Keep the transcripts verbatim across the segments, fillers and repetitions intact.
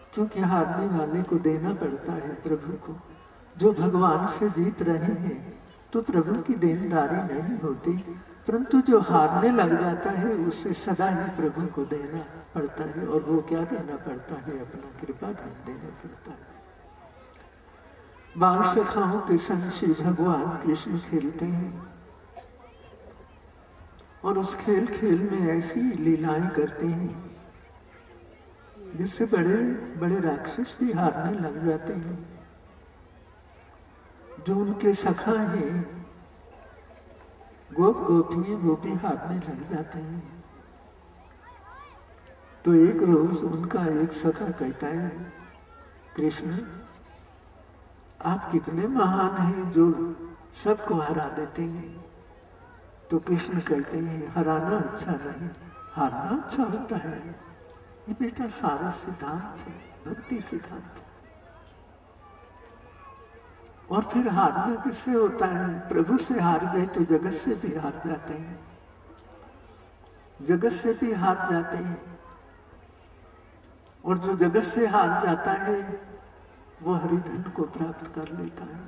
क्योंकि हारने वाले को देना पड़ता है प्रभु को। जो भगवान से जीत रहे हैं तो प्रभु की देनदारी नहीं होती, परंतु जो हारने लग जाता है उसे सदा ही प्रभु को देना पड़ता है। और वो क्या देना पड़ता है? अपना कृपा धन देना पड़ता है। बाल सखाओं के संग श्री भगवान कृष्ण खेलते हैं और उस खेल खेल में ऐसी लीलाएं करते हैं जिससे बड़े बड़े राक्षस भी हारने लग जाते हैं। जो उनके सखा हैं गोप गोपियां, वो भी हारने लग जाते हैं। तो एक रोज उनका एक सखा कहता है, कृष्ण आप कितने महान हैं जो सबको हरा देते हैं। तो कृष्ण कहते हैं, हराना अच्छा नहीं, हारना अच्छा होता है। ये बेटा सारा सिद्धांत है, भक्ति सिद्धांत। और फिर हारना किससे होता है? प्रभु से हार गए तो जगत से भी हार जाते हैं, जगत से भी हार जाते हैं। और जो जगत से हार जाता है वो हरिधन को प्राप्त कर लेता है।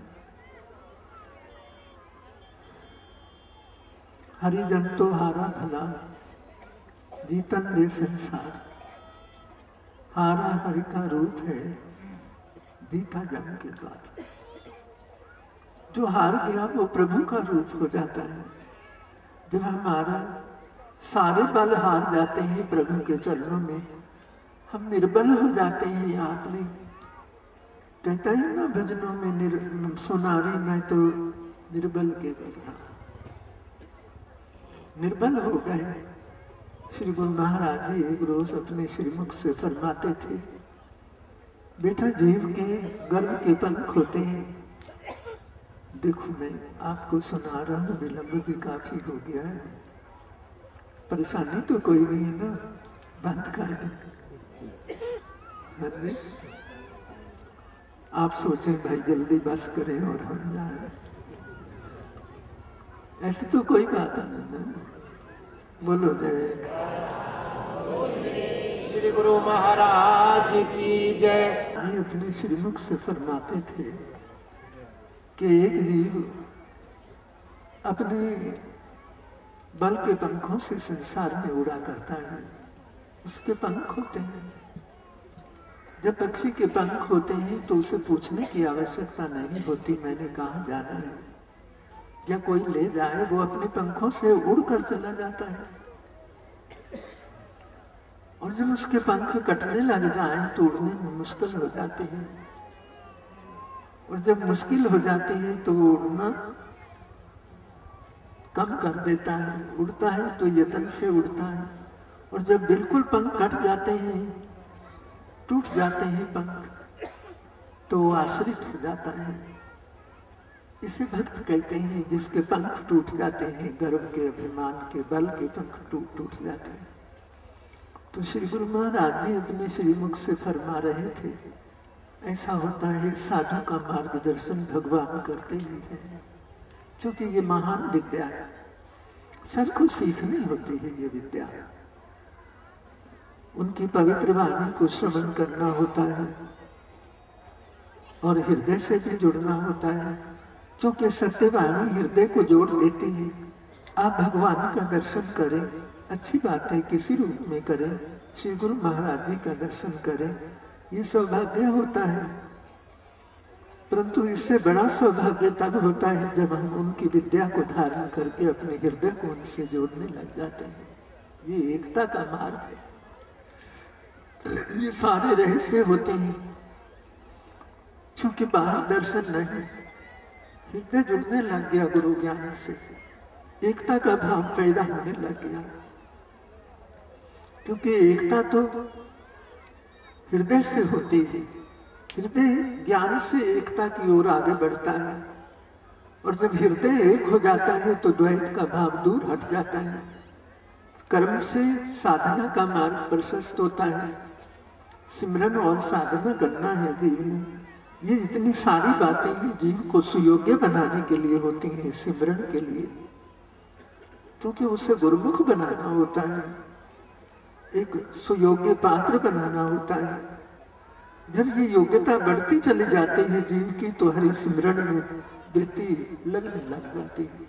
हरिजन तो हारा भला, जीतन दे संसार। हारा हरि का रूप है, जीता जम के द्वार। जो हार गया वो प्रभु का रूप हो जाता है। जब हमारा सारे बल हार जाते हैं प्रभु के चरणों में, हम निर्बल हो जाते हैं। आपने कहता है ना भजनों में, निर, सुनारी मैं तो निर्बल के बल, निर्बल हो गए। श्री गुरु महाराज जी एक रोज अपने श्रीमुख से फरमाते थे, बेटा जीव के गर्भ के पंख होते हैं। देखो मैं आपको सुना रहा हूं, विलंब भी काफी हो गया है। परेशानी तो कोई नहीं है ना, बंद कर दे। आप सोचें भाई जल्दी बस करें और हम जाए, ऐसी तो कोई बात नहीं। बोलो जय श्री गुरु महाराज की जय। ये अपने श्रीमुख से फरमाते थे कि एक जीव अपने बल के पंखों से संसार में उड़ा करता है। उसके पंख होते हैं। जब पक्षी के पंख होते हैं तो उसे पूछने की आवश्यकता नहीं होती मैंने कहाँ जाना है, या कोई ले जाए, वो अपने पंखों से उड़कर चला जाता है। और जब उसके पंख कटने लग जाएं तो उड़ने में मुश्किल हो जाती है। और जब मुश्किल हो जाती है तो वो उड़ना कम कर देता है। उड़ता है तो यतन से उड़ता है। और जब बिल्कुल पंख कट जाते हैं, टूट जाते हैं पंख, तो वो आश्रित हो जाता है। इसे भक्त कहते हैं जिसके पंख टूट जाते हैं, गर्व के अभिमान के बल के पंख टूट टूट जाते हैं। तो श्री गुरु महाराज जी अपने श्रीमुख से फरमा रहे थे, ऐसा होता है साधु का मार्गदर्शन भगवान करते ही है, क्योंकि ये महान विद्या है, सबको सीखनी होती है ये विद्या। उनकी पवित्र वाणी को श्रवण करना होता है और हृदय से भी जुड़ना होता है, क्योंकि सत्यवाणी हृदय को जोड़ देती है। आप भगवान का दर्शन करें, अच्छी बात है, किसी रूप में करें, श्री गुरु महाराज जी का दर्शन करें, ये सौभाग्य होता है। परंतु इससे बड़ा सौभाग्य तब होता है जब हम उनकी विद्या को धारण करके अपने हृदय को उनसे जोड़ने लग जाते हैं। ये एकता का मार्ग है। ये सारे रहस्य होते हैं क्योंकि बाहर दर्शन नहीं, हृदय जुड़ने लग गया गुरु ज्ञान से, एकता का भाव पैदा होने लग गया। क्योंकि एकता तो हृदय से होती है, हृदय ज्ञान से एकता की ओर आगे बढ़ता है। और जब हृदय एक हो जाता है तो द्वैत का भाव दूर हट जाता है। कर्म से साधना का मार्ग प्रशस्त होता है। सिमरन और साधना करना है जीव में। ये जितनी सारी बातें हैं जीव को सुयोग्य बनाने के लिए होती हैं, सिमरन के लिए, क्योंकि उसे गुरुमुख बनाना होता है, एक सुयोग्य पात्र बनाना होता है। जब ये योग्यता बढ़ती चली जाती है जीव की, तो हरि सिमरण में वृत्ति लगने लग जाती है।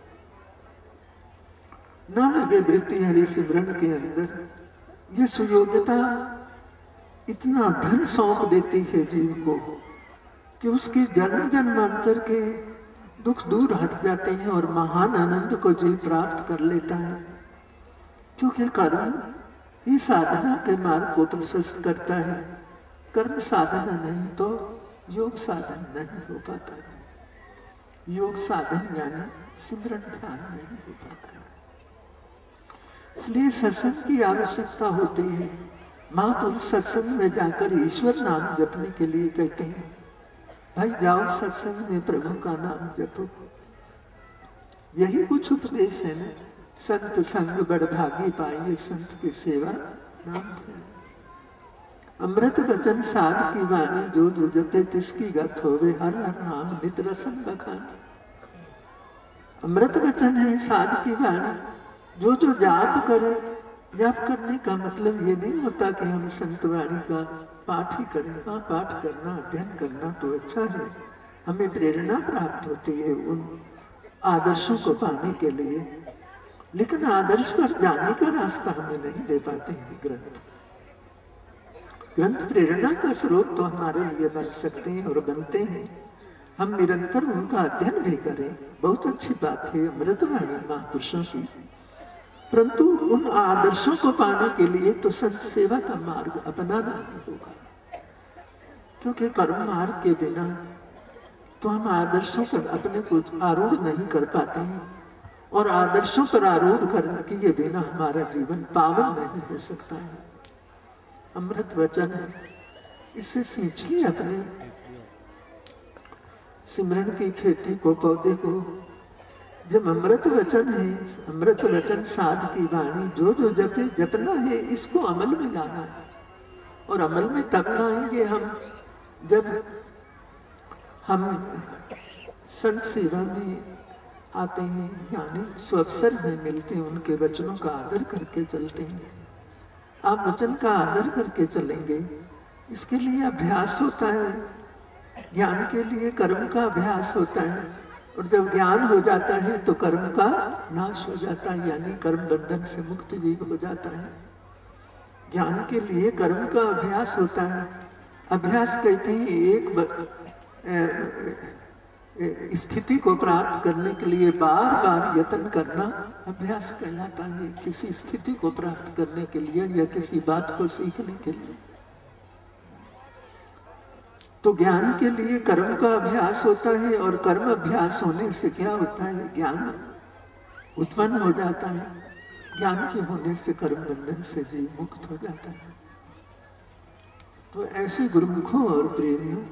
ना लगे वृत्ति हरि सिमरन के अंदर, ये सुयोग्यता इतना धन सौंप देती है जीव को कि उसके जन्म जन्मांतर के दुख दूर हट जाते हैं और महान आनंद को जीव प्राप्त कर लेता है। क्योंकि कर्म ही साधना के मार्ग को प्रशस्त करता है। कर्म साधना नहीं तो योग साधन नहीं हो पाता है। योग साधन यानी सिमरन ध्यान नहीं हो पाता है। इसलिए सत्संग की आवश्यकता होती है। महापुरुष सत्संग में जाकर ईश्वर नाम जपने के लिए कहते हैं, भाई जाओ सत्संग में प्रभु का नाम जपो। यही कुछ उपदेश है ना। संत संग बड़ भागी पाइए, संत की सेवा नाम ध्यान। अमृत वचन साध की वाणी, जो जो जपे तिसकी गत होवे, हर हर नाम नित रसन बखानी। अमृत वचन है साध की वाणी, जो जो जाप करे। जाप करने का मतलब ये नहीं होता कि हम संत वाणी का पाठ ही करें। हाँ, पाठ करना, अध्ययन करना तो अच्छा है, हमें प्रेरणा प्राप्त होती है उन आदर्शों को पाने के लिए, लेकिन आदर्श पर जाने का रास्ता हमें नहीं दे पाते हैं ग्रंथ। ग्रंथ प्रेरणा का स्रोत तो हमारे लिए बन सकते हैं और बनते हैं। हम निरंतर उनका अध्ययन भी करें, बहुत अच्छी बात है अमृतवाणी महापुरुषों की। परंतु उन आदर्शों को पाने के लिए तो संत सेवा का मार्ग अपनाना ही होगा। क्योंकि कर्म मार्ग के बिना तो हम आदर्शों पर अपने को आरूढ़ नहीं कर पाते हैं, और आदर्शों पर आरूढ़ करने के बिना हमारा जीवन पावन नहीं हो सकता है। अमृत वचन है, इससे सींचिए अपने सिमरन की खेती को, पौधे को। जब अमृत वचन है, अमृत वचन साध की वाणी, जो जो जपे जपना है, इसको अमल में लाना है। और अमल में तब लाएंगे हम जब हम संत सेवा में आते हैं, यानी स्वअवसर में मिलते हैं, उनके वचनों का आदर करके चलते हैं। आप वचन का आदर करके चलेंगे, इसके लिए अभ्यास होता है। ज्ञान के लिए कर्म का अभ्यास होता है, और जब ज्ञान हो जाता है तो कर्म का नाश हो जाता है, यानी कर्म बंधन से मुक्त जीव हो जाता है। ज्ञान के लिए कर्म का अभ्यास होता है। अभ्यास कहते हैं एक ब... स्थिति को प्राप्त करने के लिए बार बार यत्न करना अभ्यास कहलाता है। किसी स्थिति को प्राप्त करने के लिए या किसी बात को सीखने के लिए। तो ज्ञान के लिए कर्म का अभ्यास होता है, और कर्म अभ्यास होने से क्या होता है, ज्ञान उत्पन्न हो जाता है। ज्ञान के होने से कर्म बंधन से जीव मुक्त हो जाता है। तो ऐसे गुरुमुखों और प्रेमियों,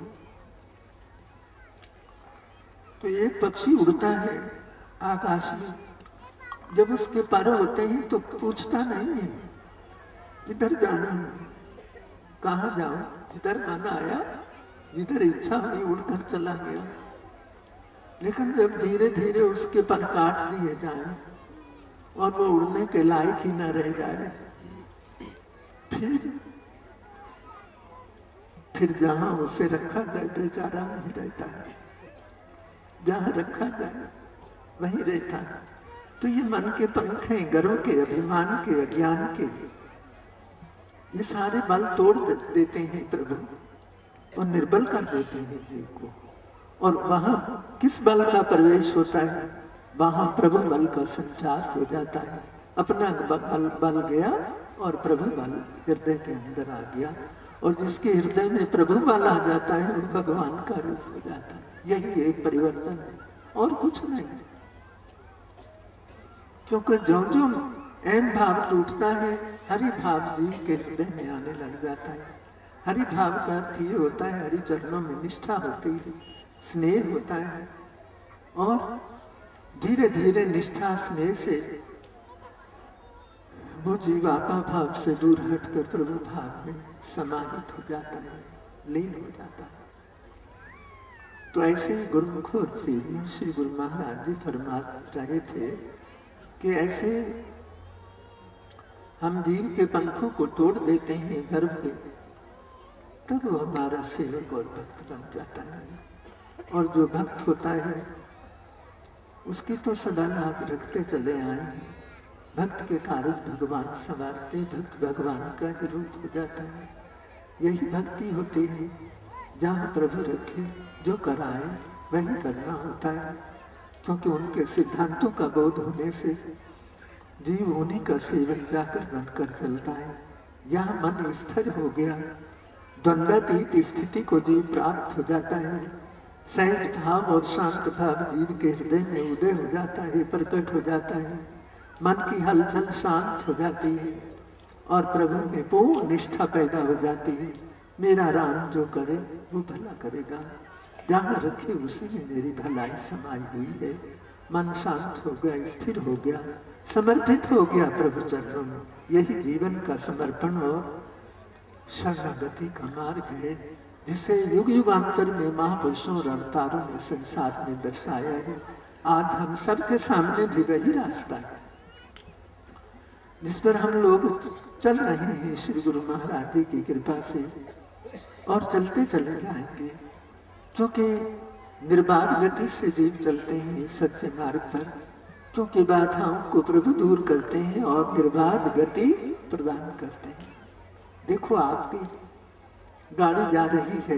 तो एक पक्षी उड़ता है आकाश में, जब उसके पर होते हैं तो पूछता नहीं है किधर जाना है, कहाँ जाऊं, जिधर मन आया, जिधर इच्छा हुई उड़कर चला गया। लेकिन जब धीरे धीरे उसके पर काट दिए जाए और वो उड़ने के लायक ही न रह जाए, फिर फिर जहां उसे रखा जाए बेचारा नहीं रहता है, जहां रखा जाए वहीं रहता है। तो ये मन के पंख हैं, गर्व के, अभिमान के, अज्ञान के, ये सारे बल तोड़ देते हैं प्रभु और निर्बल कर देते हैं जीव को। और वहां किस बल का प्रवेश होता है, वहां प्रभु बल का संचार हो जाता है। अपना बल बल गया और प्रभु बल हृदय के अंदर आ गया, और जिसके हृदय में प्रभु बल आ जाता है वो भगवान का रूप हो जाता है। यही एक परिवर्तन है और कुछ नहीं। क्योंकि जो जो अहम भाव टूटता है, हरि भाव जीव के हृदय में आने लग जाता है। हरि भाव का अर्थ ये होता है, हरि चरणों में निष्ठा होती है, स्नेह होता है, और धीरे धीरे निष्ठा स्नेह से वो जीव आपा भाव से दूर हटकर प्रभु भाव में समाहित हो जाता है, लीन हो जाता है। तो ऐसे गुरुमुख और प्रेमी श्री गुरु महाराज जी फरमा रहे थे कि ऐसे हम जीव के पंखों को तोड़ देते हैं, गर्भ के तब वो हमारा सेवक और भक्त बन जाता है। और जो भक्त होता है उसकी तो सदा लाभ रखते चले आए। भक्त के कार्य भगवान संवारते, भक्त भगवान का ही रूप हो जाता है। यही भक्ति होती है, जहाँ प्रभु रखे जो कराए वही करना होता है, क्योंकि उनके सिद्धांतों का बोध होने से जीव उन्हीं का सेवक जाकर बनकर चलता है। यहाँ मन स्थिर हो गया, द्वंद्वातीत स्थिति को जीव प्राप्त हो जाता है। सहज भाव और शांत भाव जीव के हृदय में उदय हो जाता है, प्रकट हो जाता है। मन की हलचल शांत हो जाती है और प्रभु में पूर्ण निष्ठा पैदा हो जाती है। मेरा राम जो करे वो भला करेगा, जहाँ रखे उसी में मेरी भलाई समाई हुई है। मन शांत हो गया, स्थिर हो गया, समर्पित हो गया प्रभु चरणों में। यही जीवन का समर्पण और शरणागति का मार्ग है, जिसे युग युगांतर में महापुरुषों और अवतारों ने संसार में दर्शाया है। आज हम सबके सामने भी वही रास्ता है जिस पर हम लोग चल रहे हैं श्री गुरु महाराज जी की कृपा से, और चलते चले जाएंगे, क्योंकि निर्बाध गति से जीव चलते हैं सच्चे मार्ग पर, क्योंकि बाधाओं को प्रभु दूर करते हैं और निर्बाध गति प्रदान करते हैं। देखो, आपकी गाड़ी जा रही है,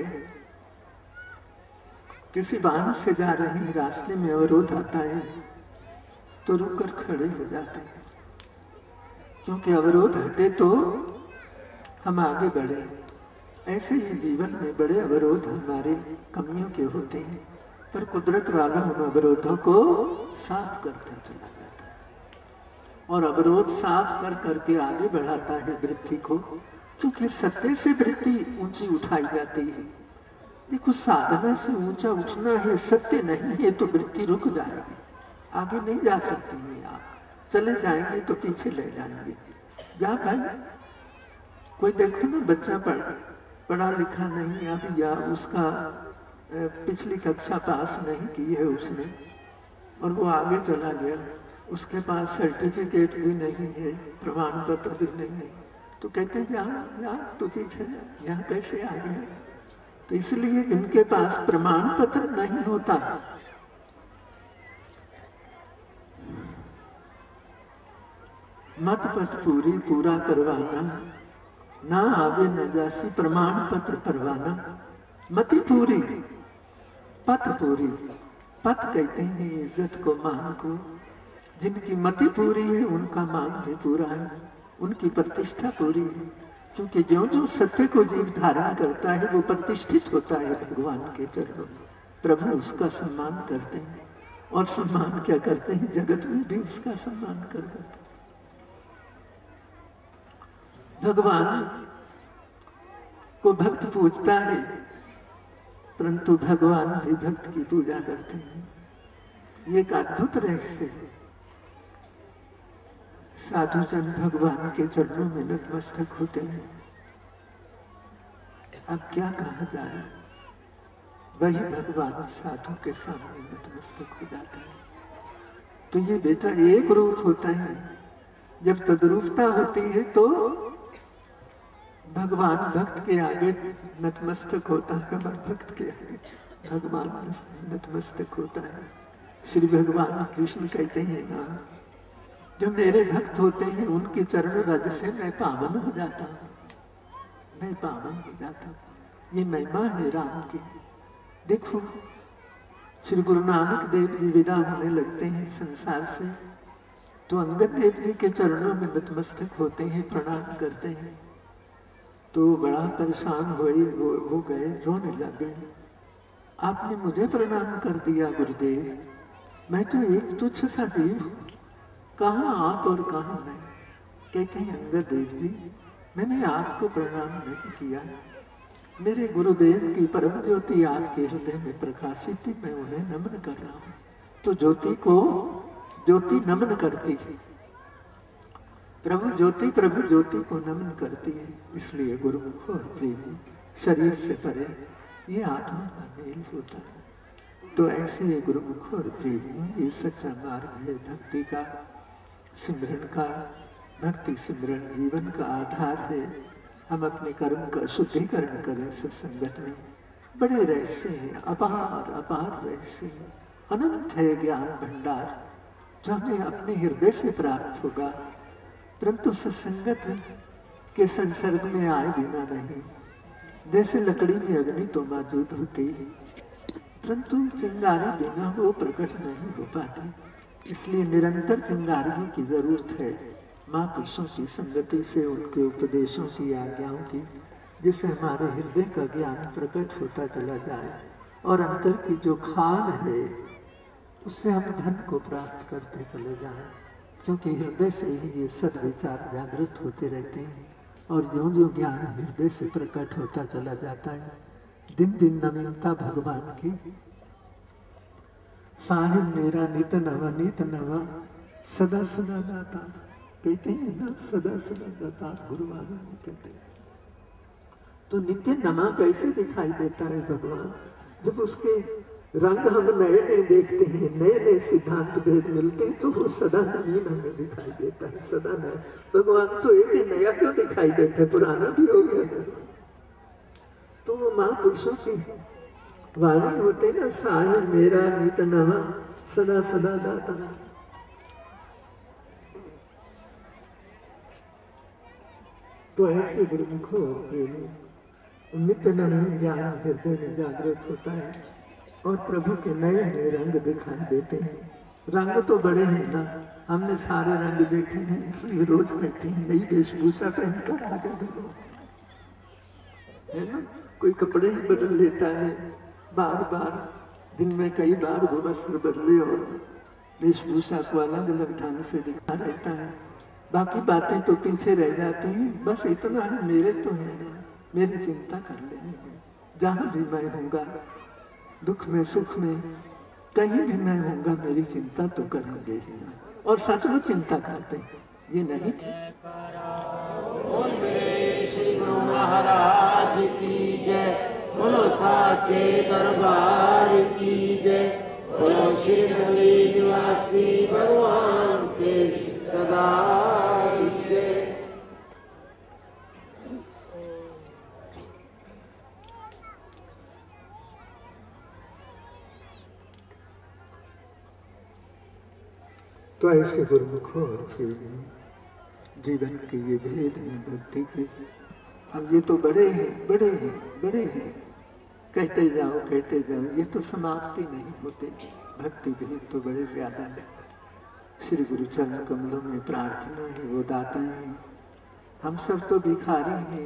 किसी वाहन से जा रही है, रास्ते में अवरोध आता है तो रुककर खड़े हो जाते हैं, क्योंकि अवरोध हटे तो हम आगे बढ़े। ऐसे ही जीवन में बड़े अवरोध हमारे कमियों के होते हैं, पर कुदरत वाला उन अवरोधों को साफ करता चला जाता है और अवरोध साफ कर करके आगे बढ़ाता है वृत्ति को, क्योंकि सत्य से वृत्ति ऊंची उठाई जाती है। देखो, साधना से ऊंचा उठना है, सत्य नहीं है तो वृत्ति रुक जाएगी, आगे नहीं जा सकती है। आप चले जाएंगे तो पीछे ले जाएंगे। जा भाई, कोई देखो ना, बच्चा पढ़ पढ़ा लिखा नहीं अभी, या उसका पिछली कक्षा पास नहीं की है उसने और वो आगे चला गया, उसके पास सर्टिफिकेट भी नहीं है, प्रमाण पत्र भी नहीं है, तो कहते हैं यहाँ यहाँ तो पीछे यहाँ कैसे आ गया? तो इसलिए इनके पास प्रमाण पत्र नहीं होता। मत पथ पूरी पूरा परवाना, ना आवे न जासी प्रमाण पत्र परवाना। मति पूरी, पथ पूरी। पथ कहते हैं इज्जत को, मान को। जिनकी मति पूरी है उनका मान भी पूरा है, उनकी प्रतिष्ठा पूरी है, क्योंकि जो जो सत्य को जीव धारण करता है वो प्रतिष्ठित होता है भगवान के चरणों में। प्रभु उसका सम्मान करते हैं, और सम्मान क्या करते हैं, जगत में भी उसका सम्मान कर देते हैं। भगवान को भक्त पूजता है, परंतु भगवान भी भक्त की पूजा करते हैं। ये एक अद्भुत रहस्य है। साधुजन भगवान के चरणों में नतमस्तक होते हैं। अब क्या कहा जाए, वही भगवान साधु के सामने नतमस्तक हो जाते हैं। तो ये बेटा एक रूप होता है। जब तद्रूपता होती है तो भगवान भक्त के आगे नतमस्तक होता है और भक्त के आगे भगवान नतमस्तक होता है। श्री भगवान कृष्ण कहते हैं ना, जो मेरे भक्त होते हैं उनके चरण रज से मैं पावन हो जाता हूँ, मैं पावन हो जाता हूँ। ये महिमा है राम की। देखो, श्री गुरु नानक देव जी विदा होने लगते हैं संसार से, तो अंगद देव जी के चरणों में नतमस्तक होते हैं, प्रणाम करते हैं। तो बड़ा परेशान हुए हो, हो गए, रोने लग गए। आपने मुझे प्रणाम कर दिया गुरुदेव, मैं तो एक तुच्छ सा जीव हूँ, कहाँ आप और कहाँ मैं। कहते हैं अंगद देव जी, मैंने आपको प्रणाम नहीं किया, मेरे गुरुदेव की परम ज्योति आपके हृदय में प्रकाशित थी, मैं उन्हें नमन कर रहा हूँ। तो ज्योति को ज्योति नमन करती है, प्रभु ज्योति प्रभु ज्योति को नमन करती है। इसलिए गुरुमुख और प्रेमी शरीर से परे ये आत्मा का मेल होता है। तो ऐसे गुरुमुख और प्रेमी ये सच्चा मार्ग है भक्ति का, सिमरन का। भक्ति सिमरन जीवन का आधार है। हम अपने कर्म का शुद्धिकरण करें सत्संगत में। बड़े रहस्य हैं, अपार अपार रहस्य हैं, अनंत है ज्ञान भंडार जो हमें अपने हृदय से प्राप्त होगा, परंतु सत्संगत के संसर्ग में आए बिना नहीं। जैसे लकड़ी में अग्नि तो मौजूद होती है, परंतु चिंगारी बिना वो प्रकट नहीं हो पाती। इसलिए निरंतर चिंगारियों की जरूरत है, महापुरुषों की संगति से, उनके उपदेशों की, आज्ञाओं की, जिससे हमारे हृदय का ज्ञान प्रकट होता चला जाए और अंतर की जो खान है उससे हम धन को प्राप्त करते चले जाएं, क्योंकि हृदय से ही ये सद्विचार जागृत होते रहते हैं और जो जो ज्ञान हृदय से प्रकट होता चला जाता है, दिन दिन नवीनता भगवान की। साहिब मेरा नित नवा नित नवा सदा सदा दाता, कहते हैं ना, सदा सदा दाता गुरु महाराज कहते हैं। तो नित्य नमा कैसे दिखाई देता है भगवान? जब उसके रंग हम नए नए देखते हैं, नए नए सिद्धांत भेद मिलते हैं, तो वो सदा नवीन हमें दिखाई देता है, सदा नया। भगवान तो एक ही नया क्यों दिखाई देता है, पुराना भी हो गया। तो वो महापुरुषों की वाणी होते ना, साहिब मेरा नित नवा सदा सदा दाता। तो ऐसे गुरुमुखों प्रेमी नित्य नवीन ज्ञान हृदय में जागृत होता है और प्रभु के नए नए रंग दिखाई देते हैं। रंग तो बड़े हैं ना, हमने सारे रंग देखे हैं, इसलिए रोज कहते हैं नई वेशभूषा पहनकर आ गए, है ना। कोई कपड़े ही बदल लेता है बार बार, दिन में कई बार वो वस्त्र बदले और वेशभूषा को अलग अलग ढंग से दिखा रहता है, बाकी बातें तो पीछे रह जाती हैं। बस इतना है, मेरे तो है ना, मेरी चिंता कर लेने में, जहां भी मैं होऊंगा, दुख में सुख में कहीं भी मैं होऊंगा, मेरी चिंता तो करेंगे ही ना। और सचमुच चिंता करते हैं, ये नहीं बोल मेरे श्री गुरु महाराज की जय, बोलो साचे दरबार की जय, बोलो श्री नगरी निवासी भगवान के सदा जय। तो ऐसे गुरुमुखों और फिर जीवन के ये भेद हैं भक्ति के। अब ये तो बड़े हैं, बड़े हैं, बड़े हैं, कहते जाओ कहते जाओ, ये तो समाप्ति नहीं होते। भक्ति भेद तो बड़े ज्यादा है। श्री गुरु चरण कमलों में प्रार्थना है, वो दाता है। हम सब तो भिखारी हैं,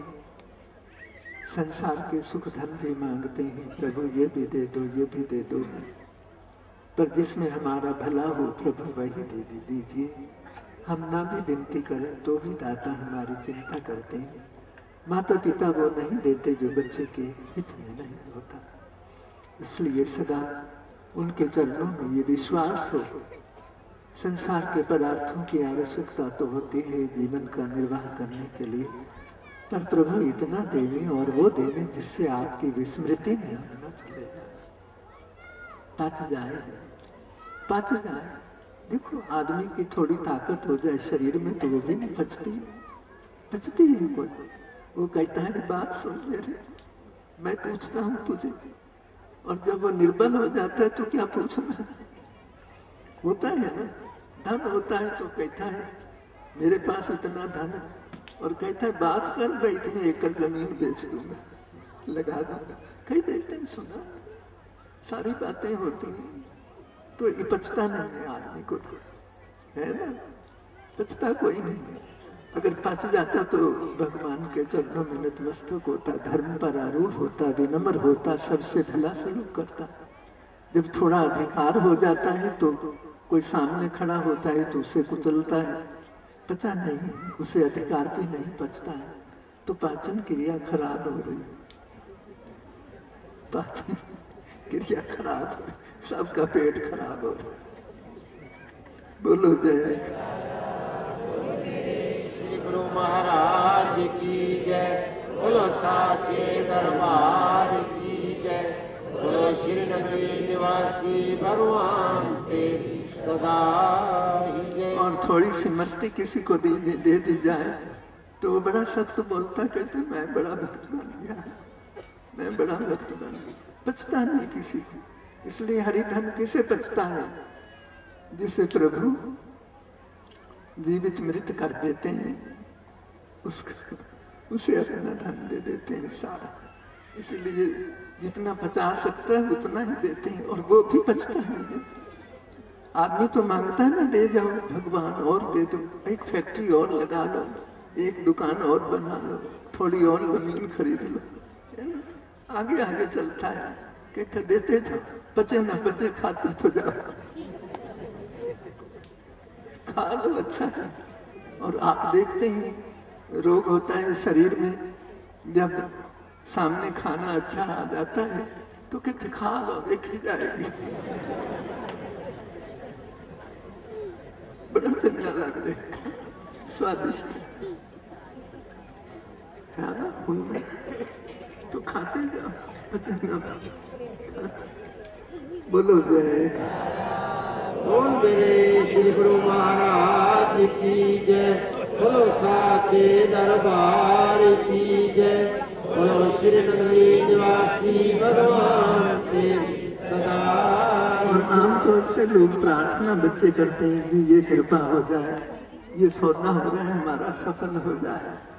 संसार के सुख धन भी मांगते हैं, प्रभु ये भी दे दो, ये भी दे दो, पर जिसमें हमारा भला हो प्रभु वही दे दीजिए। हम ना भी विनती करें तो भी दाता हमारी चिंता करते हैं। माता पिता वो नहीं देते जो बच्चे के हित में नहीं होता, इसलिए सदा उनके चरणों में ये विश्वास हो। संसार के पदार्थों की आवश्यकता तो होती है जीवन का निर्वाह करने के लिए, पर प्रभु इतना देवे और वो देवे जिससे आपकी विस्मृति में न चले जाए, पच जाए पच जाए। देखो आदमी की थोड़ी ताकत हो जाए शरीर में तो वो भी नहीं पचती पचती है कोई। वो कहता है बात सुन मेरे, मैं पूछता हूँ तुझे, और जब वो निर्बल हो जाता है तो क्या पूछना होता है ना। धन होता है तो कहता है मेरे पास इतना धन है, और कहता है बात कर मैं इतने एकड़ जमीन बेच दूंगा, लगा दूंगा। कई देते हैं सुना, सारी बातें होती हैं तो ये पचता नहीं है आदमी को, है ना, पचता कोई नहीं। अगर पच जाता तो भगवान के चरणों में नतमस्तक होता, धर्म पर आरूढ़ होता, विनम्र होता, सबसे भला सलूक करता। जब थोड़ा अधिकार हो जाता है तो कोई सामने खड़ा होता है तो उसे कुचलता है, पचा नहीं, उसे अधिकार भी नहीं पचता है, तो पाचन क्रिया खराब हो रही, पाचन क्रिया खराब हो रही, सबका पेट खराब हो रहा है। बोलो जय श्री गुरु महाराज की जय, बोलो साचे दरबार की जय, बोलो श्री नगरी निवासी भगवान के सदा ही जय। और थोड़ी सी मस्ती किसी को दे, दे दी जाए तो वो बड़ा सख्त बोलता, कहते मैं बड़ा भक्त बन गया, मैं बड़ा भक्त बन गया। पचता नहीं किसी को। इसलिए हरिधन किसे पचता है? जिसे प्रभु जीवित मृत कर देते हैं, उसको उसे अपना धन दे देते हैं सारा। इसलिए जितना पचा सकता है उतना ही देते हैं, और वो भी पचता नहीं। आदमी तो मांगता है ना, दे जाओ भगवान और दे दो, एक फैक्ट्री और लगा लो, एक दुकान और बना लो, थोड़ी और जमीन खरीद लो, है ना? आगे आगे चलता है। कहते देते जाओ, पचे ना पचे खाते तो जाओ, खा लो अच्छा है। और आप देखते ही रोग होता है शरीर में, जब सामने खाना अच्छा आ जाता है तो कहते खा लो, देखी जाएगी। बड़ा चंगा लग रहा है, स्वादिष्ट है ना? उनमें तो खाते जाओ, पचे ना पचे खाते। बोलो जय। बोल मेरे श्री गुरु महाराज की जय। बोलो साचे दरबार की जय। बोलो श्री नगरी निवासी भगवान के सदा। और आमतौर से लोग प्रार्थना बच्चे करते हैं कि ये कृपा हो जाए, ये सौदा हो रहा है हमारा, सफल हो जाए।